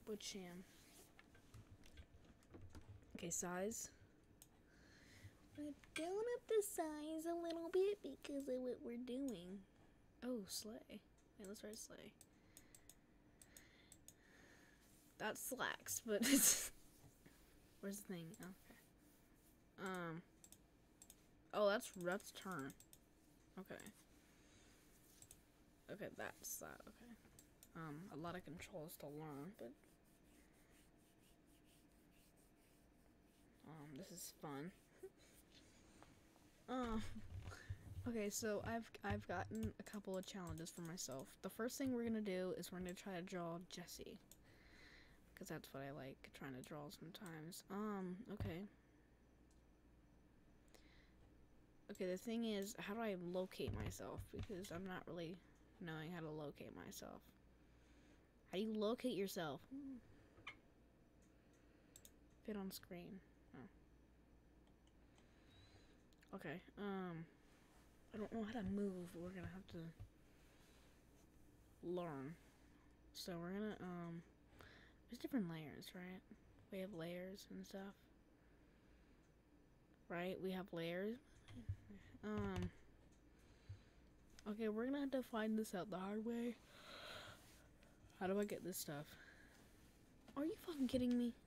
Which sham? Okay, size. We're down up the size a little bit because of what we're doing. Oh, sleigh. Yeah, let's write sleigh. That slacks, but it's... Where's the thing? Okay. Oh, that's turn. Okay. Okay, that's that. Okay. A lot of controls to learn, but this is fun. Okay, so I've gotten a couple of challenges for myself. The first thing we're gonna do is we're gonna try to draw Jessie, because that's what I like trying to draw sometimes. Okay. Okay, the thing is, how do I locate myself? Because I'm not really knowing how to locate myself. How do you locate yourself? Fit on screen. Oh. Okay, I don't know how to move. We're gonna have to learn. So we're gonna, there's different layers, right? We have layers and stuff. Right? We have layers. Okay, we're gonna have to find this out the hard way. How do I get this stuff? Are you fucking kidding me?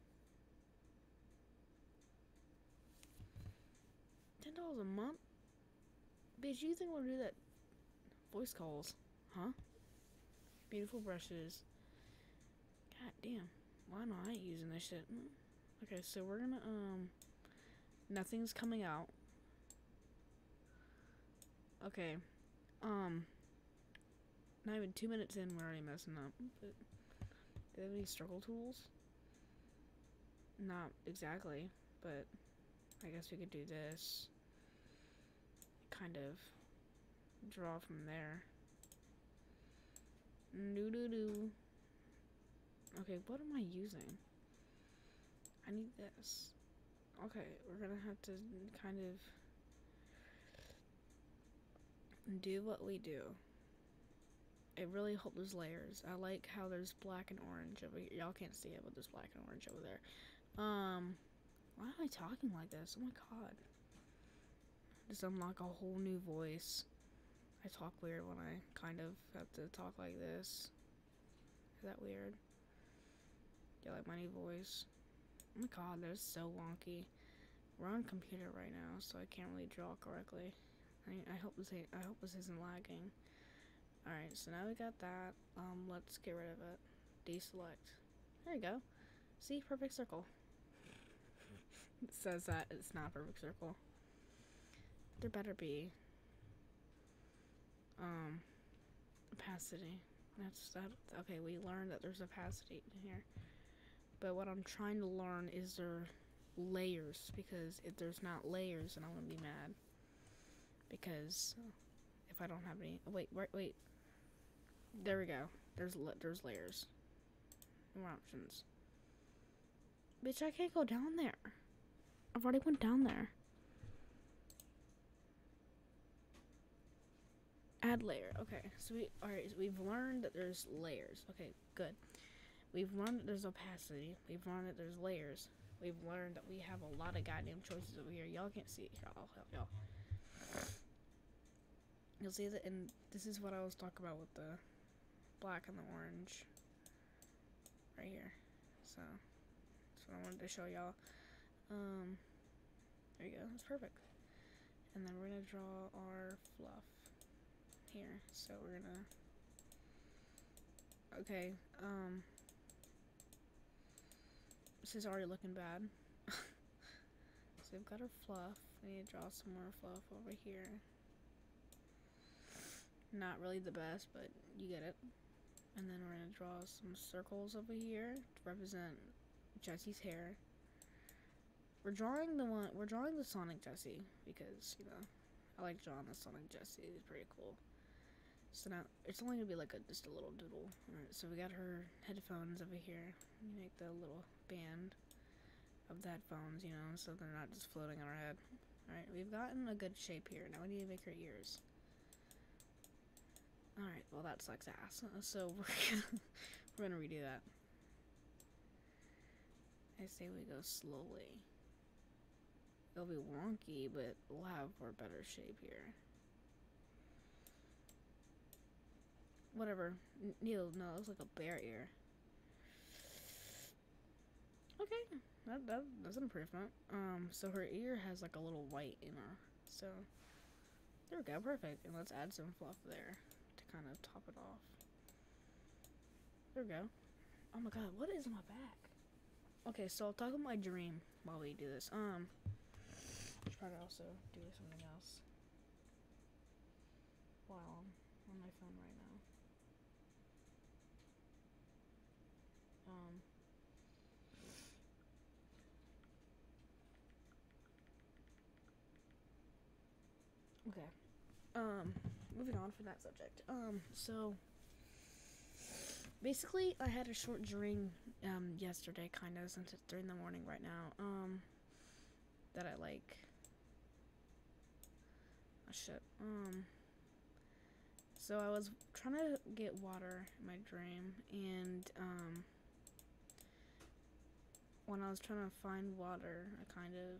$10 a month? Bitch, you think we'll do that? Voice calls. Huh? Beautiful brushes. God damn. Why am I using this shit? Okay, so we're gonna, nothing's coming out. Okay. Not even 2 minutes in, we're already messing up. But do they have any struggle tools? Not exactly, but I guess we could do this. Kind of draw from there. Doo-doo-doo. Okay, what am I using? I need this. Okay, we're gonna have to kind of do what we do. I really hope there's layers. I like how there's black and orange over here. Y'all can't see it, but there's black and orange over there. Why am I talking like this? Oh my god. Just unlock a whole new voice. I talk weird when I kind of have to talk like this. Is that weird? You like my new voice? Oh my god, that's so wonky. We're on computer right now, so I can't really draw correctly. I hope this isn't lagging. Alright, so now we got that. Let's get rid of it. Deselect. There you go. See? Perfect circle. It says that it's not a perfect circle. There better be. Opacity. That's that. Okay, we learned that there's opacity in here. But what I'm trying to learn is their layers, because if there's not layers, then I'm gonna be mad. Because if I don't have any, oh, wait. There we go. There's layers. More options. Bitch, I can't go down there. I've already went down there. Add layer. Okay, so we've learned that there's layers. Okay, good. We've learned that there's opacity. We've learned that there's layers. We've learned that we have a lot of goddamn choices over here. Y'all can't see it. Here, I'll help y'all. You'll see that, and this is what I was talking about with the black and the orange. Right here. So, that's what I wanted to show y'all. There you go. That's perfect. And then we're gonna draw our fluff here. So we're gonna. Okay. This is already looking bad. So we've got our fluff. We need to draw some more fluff over here. Not really the best, but you get it. And then we're gonna draw some circles over here to represent Jessie's hair. We're drawing the Sonic Jessie because, you know, I like drawing the Sonic Jessie. It's pretty cool. So now it's only gonna be like just a little doodle. Alright, so we got her headphones over here. You make the little band of the headphones, you know, so they're not just floating on our head. Alright, we've gotten a good shape here. Now we need to make her ears. Alright, well that sucks ass. So we're gonna redo that. I say we go slowly. It'll be wonky, but we'll have our better shape here. Whatever. Neil, no, it looks like a bear ear. Okay, that's an improvement. So her ear has like a little white in her. So there we go, perfect. And let's add some fluff there to kind of top it off. There we go. Oh my god, what is on my back? Okay, so I'll talk about my dream while we do this. Should probably also do something else while I'm on my phone right now. Okay. Moving on from that subject. So basically I had a short dream yesterday, kind of, since it's 3 in the morning right now. That I like. Oh shit. So I was trying to get water in my dream, and when I was trying to find water, I kind of,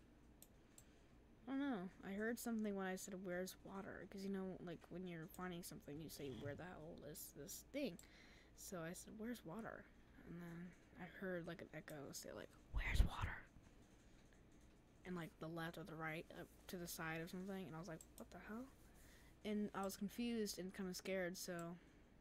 I don't know, I heard something when I said, "Where's water?" Because, you know, like, when you're finding something, you say, "Where the hell is this thing?" So I said, "Where's water?" And then I heard, like, an echo say, like, "Where's water?" And, like, the left or the right, up to the side or something, and I was like, "What the hell?" And I was confused and kind of scared, so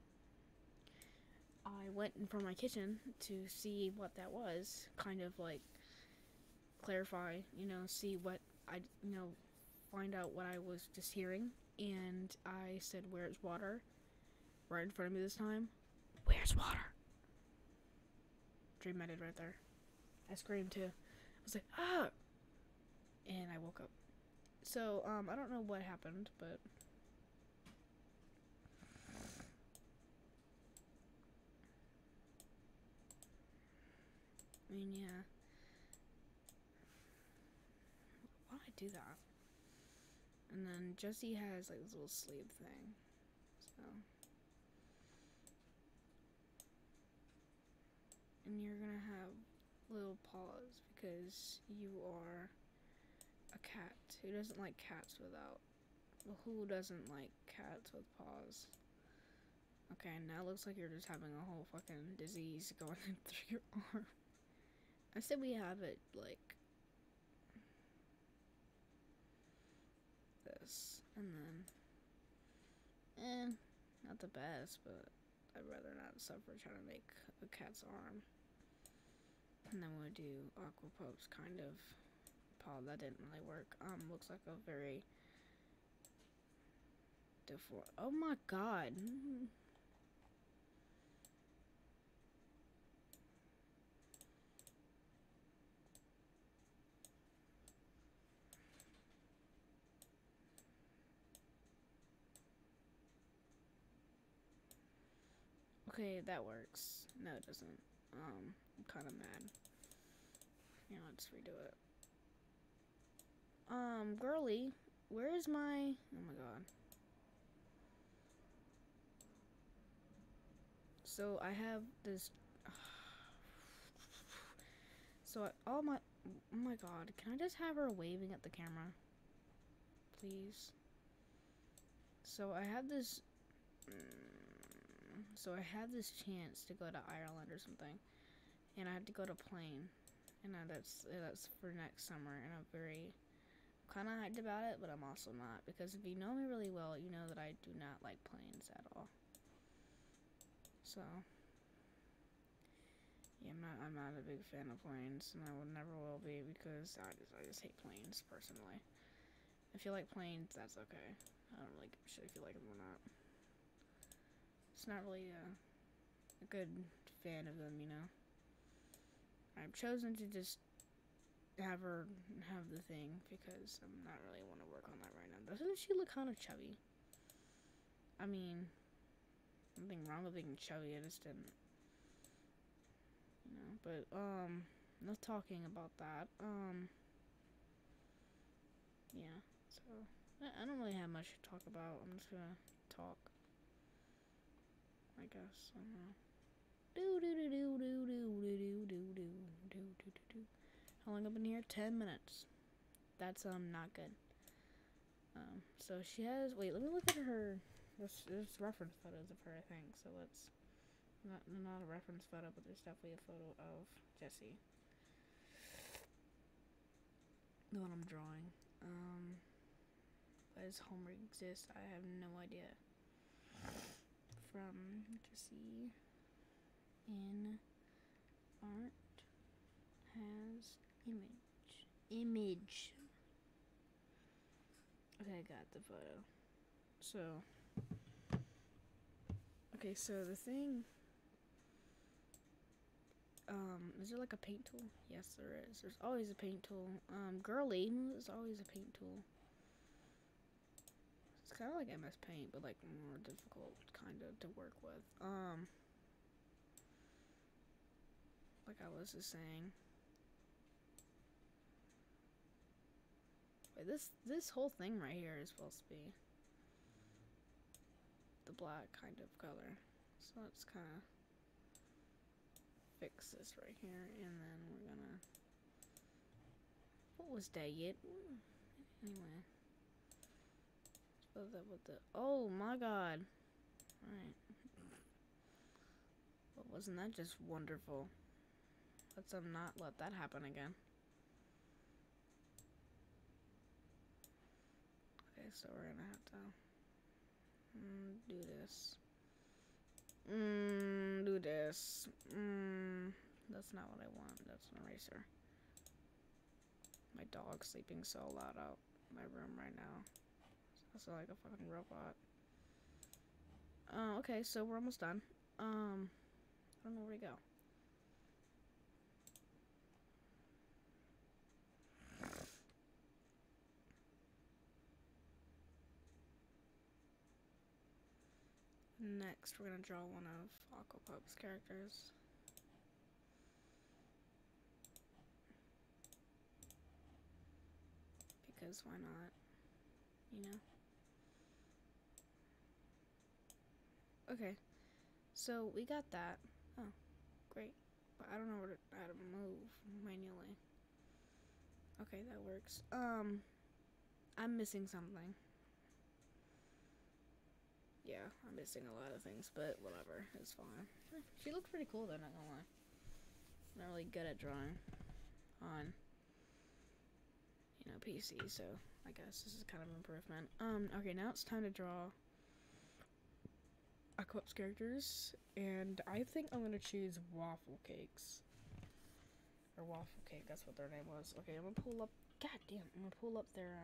I went in front of my kitchen to see what that was, kind of, like, clarify, you know, see what I, you know, find out what I was just hearing. And I said, "Where's water?" Right in front of me this time. "Where's water?" Dream I did right there. I screamed too. I was like, "Ah!" And I woke up. So, I don't know what happened, but I mean, yeah. Why did I do that? And then Jesse has like this little sleeve thing. So, and you're gonna have little paws because you are a cat. Who doesn't like cats without? Well, who doesn't like cats with paws? Okay, now it looks like you're just having a whole fucking disease going through your arm. I said we have it like this, and then, not the best, but I'd rather not suffer trying to make a cat's arm. And then we'll do Aqua Pope's kind of paw. That didn't really work. Looks like a very deformed. Oh my god. Okay, that works. No, it doesn't. I'm kind of mad. Yeah, let's redo it. Girly, where is my? Oh my god. So I have this. So oh my god, can I just have her waving at the camera, please? So I have this. So I had this chance to go to Ireland or something, and I had to go to plane, and that's for next summer, and I'm very kind of hyped about it, but I'm also not, because if you know me really well, you know that I do not like planes at all. So yeah, I'm not a big fan of planes, and I will never will be, because I just hate planes personally. If you like planes, that's okay. I don't really give a shit if you like them or not. It's not really a good fan of them, you know. I've chosen to just have her have the thing because I'm not really want to work on that right now. Doesn't she look kind of chubby? I mean, nothing wrong with being chubby. I just didn't, you know. But no talking about that. Yeah. So I don't really have much to talk about. I'm just gonna talk, I guess. I don't know. Do do do do do do do do do do do there 10 minutes. That's not good. So she has. Wait, let me look at her. There's reference photos of her, I think. So let's not a reference photo, but there's definitely a photo of Jessie. The one I'm drawing. Does Homer exist? I have no idea. From Jessie in art has image. Okay, I got the photo. So, okay, so the thing, is there like a paint tool? Yes, there is. There's always a paint tool. Girly is always a paint tool. It's kind of like MS Paint, but like more difficult, kind of, to work with. Like I was just saying. Wait, this whole thing right here is supposed to be the black kind of color. So let's kind of fix this right here, and then we're gonna. What was that yet? Anyway. That with the. Oh my god. Alright. But wasn't that just wonderful? Let's not let that happen again. Okay, so we're gonna have to do this. Do this. That's not what I want. That's an eraser. My dog's sleeping so loud out in my room right now. I sound like a fucking robot. Okay, so we're almost done. I don't know where to go. Next, we're gonna draw one of Aquapup's characters. Because why not? You know? Okay. So, we got that. Oh, great. But I don't know how to move manually. Okay, that works. I'm missing something. Yeah, I'm missing a lot of things, but whatever, it's fine. She looks pretty cool though, not gonna lie. I'm not really good at drawing on, PC, so I guess this is kind of an improvement. Okay, now it's time to draw Aquapup's characters, and I think I'm gonna choose Waffle Cakes. Or Waffle Cake, that's what their name was. Okay, I'm gonna pull up, I'm gonna pull up their,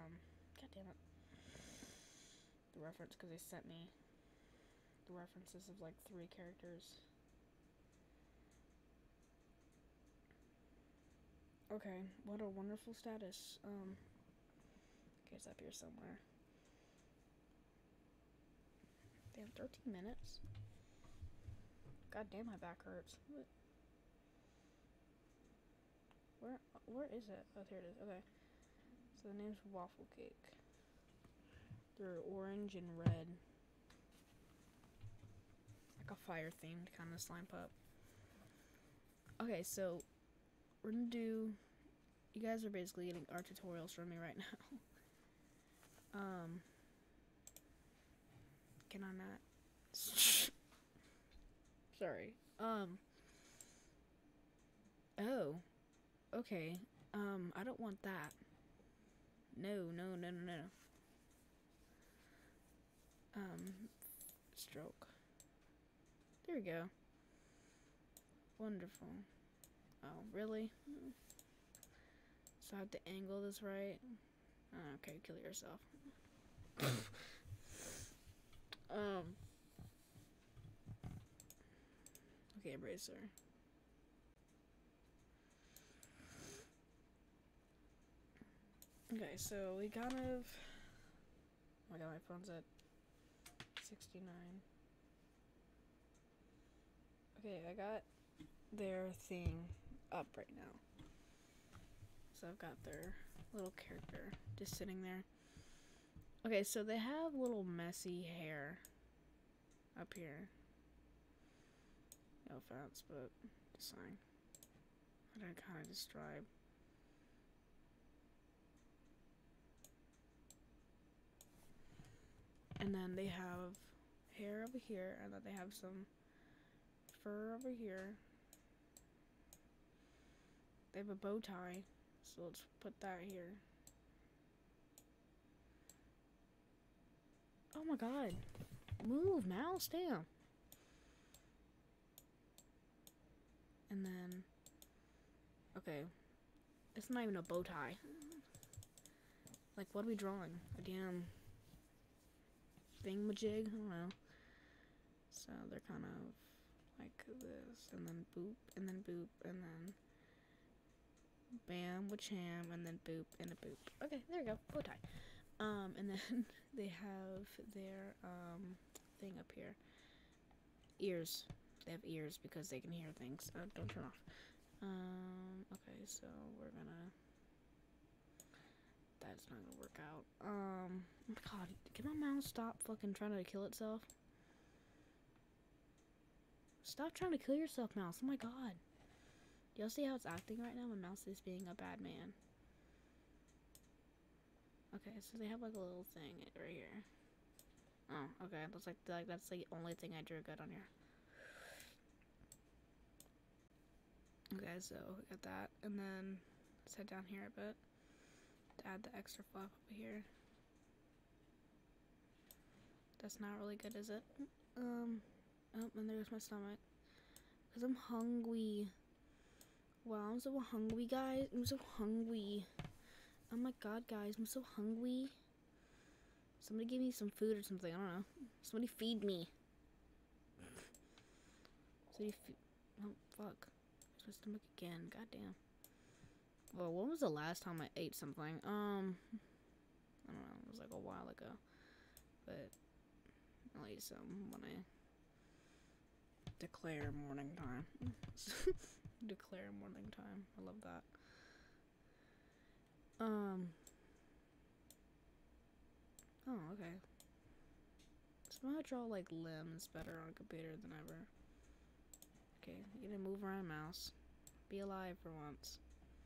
the reference, because they sent me the references of like 3 characters. Okay, what a wonderful status. Okay, it's up here somewhere. Damn, 13 minutes? God damn, my back hurts. Where is it? Oh, here it is. Okay. So the name's Waffle Cake. They're orange and red. Like a fire themed kind of slime pup. Okay, so we're gonna do. You guys are basically getting art tutorials from me right now. Can I not? Sorry. Oh. Okay. I don't want that. No. Stroke. There we go. Wonderful. Oh, really? So I have to angle this right? Okay, kill yourself. Okay, eraser. Okay, so we kind of. Oh my god, my phone's at 69. Okay, I got their thing up right now. So I've got their little character just sitting there. Okay, so they have little messy hair up here. No offense, but just saying. I'm gonna kind of describe And then they have hair over here, and then they have some fur over here. They have a bow tie, so let's put that here. Oh my god. Move, mouse, damn. And then, okay, it's not even a bow tie. Like, what are we drawing? A damn thingamajig? I don't know. So they're kind of like this, and then boop, and then boop, and then bam with cham, and then boop, and a boop. Okay, there we go, bow tie. And then they have their, thing up here. Ears. They have ears because they can hear things. Don't turn off. Okay, so we're gonna... That's not gonna work out. Oh my god, can my mouse stop fucking trying to kill itself? Stop trying to kill yourself, mouse. Oh my god. Y'all see how it's acting right now? My mouse is being a bad man. Okay, so they have like a little thing right here. Oh, okay. Looks like that's the only thing I drew good on here. Okay, so we got that, and then let's head down here a bit to add the extra fluff over here. That's not really good, is it? Oh, and there's my stomach. Cause I'm hungry. Wow, I'm so hungry, guys. I'm so hungry. Oh my god, guys, I'm so hungry. Somebody give me some food or something. I don't know. Somebody feed me. Oh, fuck. My stomach again. Goddamn. Well, when was the last time I ate something? I don't know. It was like a while ago. But I'll eat some when I declare morning time. Declare morning time. I love that. Oh, okay. So I'm gonna draw like limbs better on a computer than ever. Okay, you're gonna move around, mouse. Be alive for once.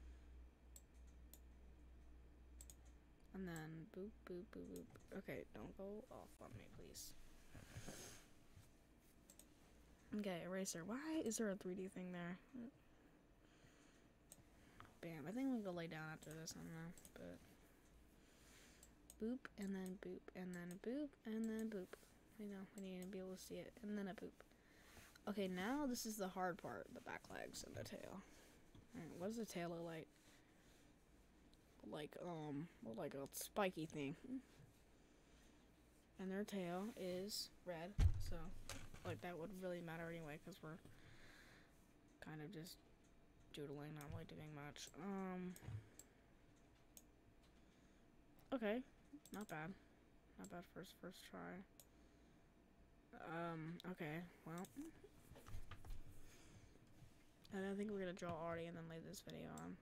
And then boop, boop, boop, boop. Okay, don't go off on me, please. Okay, eraser. Why is there a 3D thing there? Bam. I think I'm gonna go lay down after this. I don't know, but boop, and then boop, and then boop, and then boop. I know, I need to be able to see it, and then a boop. Okay, now this is the hard part, the back legs and the tail. Alright, what does the tail look like? Like a spiky thing. And their tail is red, so, like, that would really matter anyway, because we're kind of just doodling, not really doing much. Okay, not bad. Not bad first try. Okay, well. And I think we're gonna draw Artie and then lay this video on.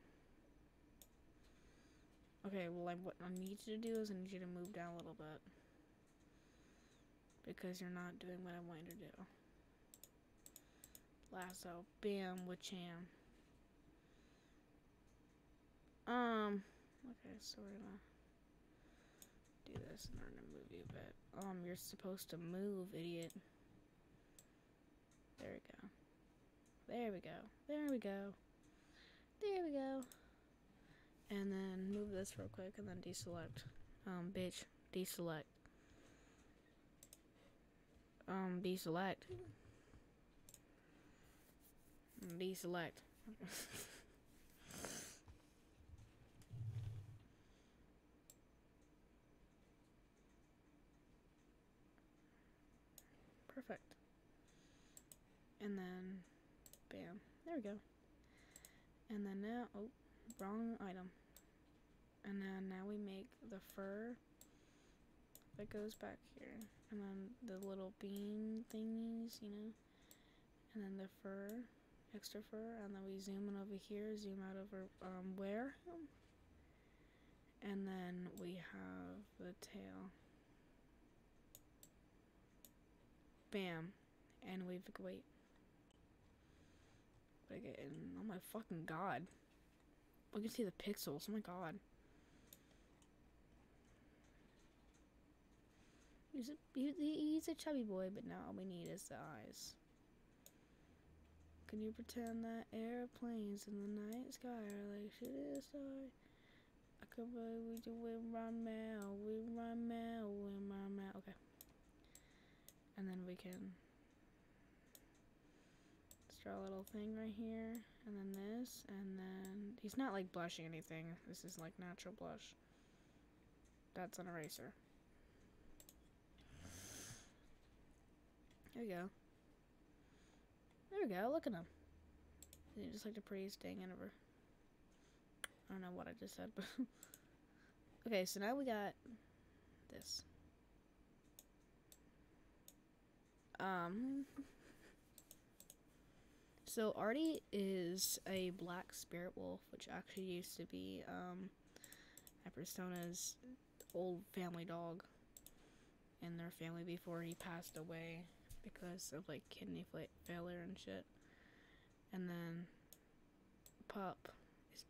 Okay, well, what I need you to do is I need you to move down a little bit. Because you're not doing what I want you to do. Lasso, bam, with Cham. Okay, so we're gonna do this and we're gonna move you a bit. You're supposed to move, idiot. There we go. There we go. There we go. There we go. And then move this real quick and then deselect. Bitch, deselect. Deselect. Deselect. Perfect. And then, bam. There we go. And then now, oh, wrong item. And then now we make the fur that goes back here. And then the little bean thingies, you know. And then the fur, extra fur. And then we zoom in over here, zoom out over, where? And then we have the tail. Bam. And we've, wait. Oh my fucking god. We can see the pixels, oh my god. He's a chubby boy, but now all we need is the eyes. Can you pretend that airplanes in the night sky are like shooting star? I could we do with my mail, with my mail, with my mail. Okay. And then we can just draw a little thing right here, and then this, and then he's not like blushing anything. This is like natural blush. That's an eraser. There we go. There we go. Look at him. He's just like the prettiest thing ever. I don't know what I just said, but okay. So now we got this. So Artie is a black spirit wolf, which actually used to be Persona's old family dog in their family before he passed away because of like kidney failure and shit. And then Pup is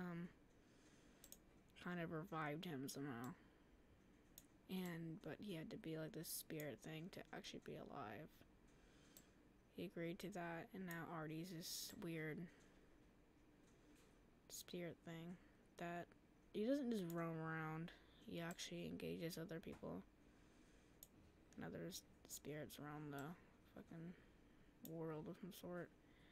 kind of revived him somehow. But he had to be like this spirit thing to actually be alive. He agreed to that, and now Artie's this weird spirit thing that he doesn't just roam around. He actually engages other people and other spirits around the fucking world of some sort.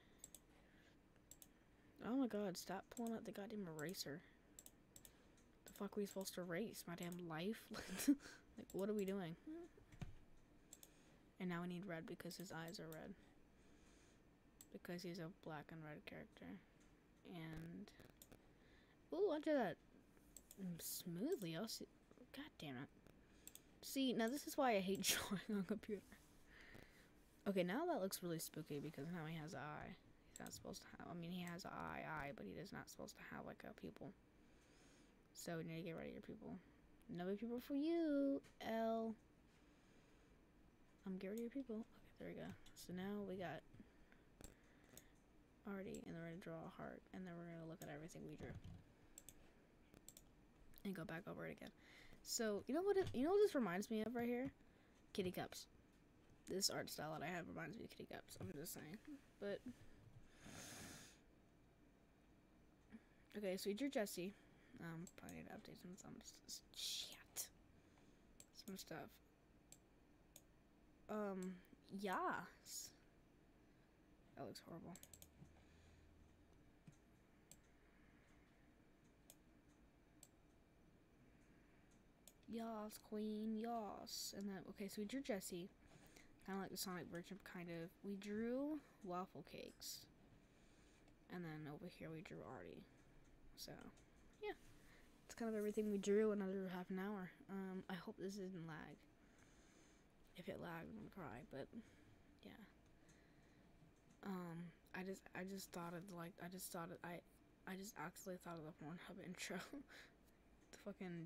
Oh my god, stop pulling out the goddamn eraser. The fuck are we supposed to erase? My damn life? Like, what are we doing? And now we need red because his eyes are red. Because he's a black and red character. And ooh, I did that smoothly. I'll see. God damn it. See, now this is why I hate drawing on computer. Okay, now that looks really spooky because now he has an eye. He's not supposed to have. I mean, he has an eye, but he is not supposed to have like a pupil. So we need to get rid of your pupil. No pupil for you, L. Get rid of your pupil. Okay, there we go. So now we got Artie, and then we're gonna draw a heart, and then we're gonna look at everything we drew and go back over it again. So you know what this reminds me of right here? Kitty cups. This art style that I have reminds me of kitty cups. I'm just saying. But okay, so we drew Jesse. Probably need to update some shit. Some stuff. Yas. That looks horrible. Yas, queen, yas. And then, okay, so we drew Jesse. Kind of like the Sonic version, kind of. We drew waffle cakes. And then over here we drew Artie. So, yeah. That's kind of everything we drew. Another half an hour. I hope this isn't lag. If it lags, I'm gonna cry, but yeah. I just actually thought of the Pornhub intro. The fucking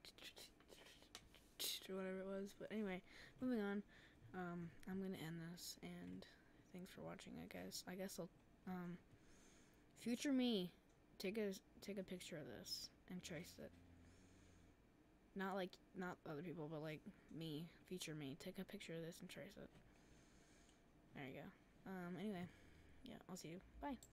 or whatever it was. But anyway, moving on. I'm gonna end this, and thanks for watching. I guess I'll future me take a picture of this and trace it. Not other people, but like me, future me. Take a picture of this and trace it. There you go. Anyway, yeah, I'll see you. Bye.